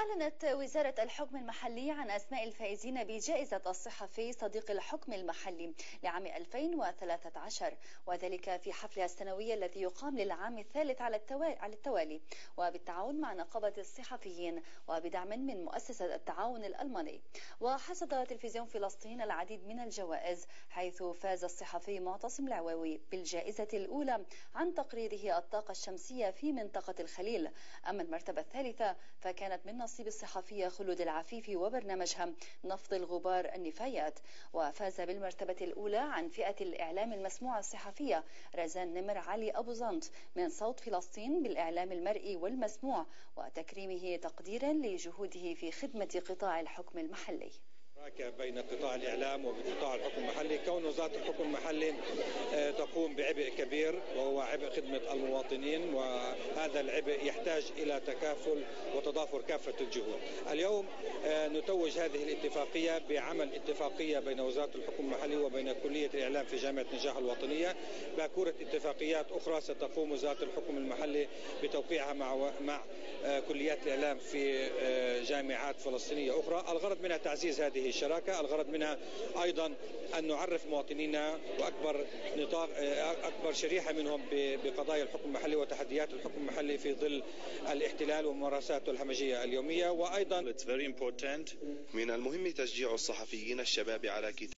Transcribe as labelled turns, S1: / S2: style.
S1: أعلنت وزارة الحكم المحلي عن أسماء الفائزين بجائزة الصحفي صديق الحكم المحلي لعام 2013، وذلك في حفلها السنوي الذي يقام للعام الثالث على التوالي، وبالتعاون مع نقابة الصحفيين وبدعم من مؤسسة التعاون الألماني. وحصد تلفزيون فلسطين العديد من الجوائز، حيث فاز الصحفي معتصم العواوي بالجائزة الأولى عن تقريره الطاقة الشمسية في منطقة الخليل. أما المرتبة الثالثة فكانت من نصيب الصحفية خلود العفيفي وبرنامجها نفض الغبار النفايات. وفاز بالمرتبة الأولى عن فئة الإعلام المسموع الصحفية رزان نمر علي أبو زنط من صوت فلسطين بالإعلام المرئي والمسموع، وتكريمه تقديرا لجهوده في خدمة قطاع الحكم المحلي.
S2: بين قطاع الإعلام وقطاع الحكم المحلي، كون وزارة الحكم المحلي تقوم بعبء كبير وهو عبء خدمة المواطنين، وهذا العبء يحتاج إلى تكافل وتضافر كافة الجهود. اليوم نتوج هذه الاتفاقية بعمل اتفاقية بين وزارة الحكم المحلي وبين كلية الإعلام في جامعة نجاح الوطنية، باكورة اتفاقيات أخرى ستقوم وزارة الحكم المحلي بتوقيعها مع كليات الإعلام في جامعات فلسطينية أخرى. الغرض منها تعزيز هذه الشراكة، الغرض منها أيضا أن نعرف مواطنينا وأكبر نطاق أكبر شريحة منهم بقضايا الحكم المحلي وتحديات الحكم المحلي في ظل الاحتلال وممارساته الهمجية اليومية. وأيضا
S3: من المهم تشجيع الصحفيين الشباب على كتابة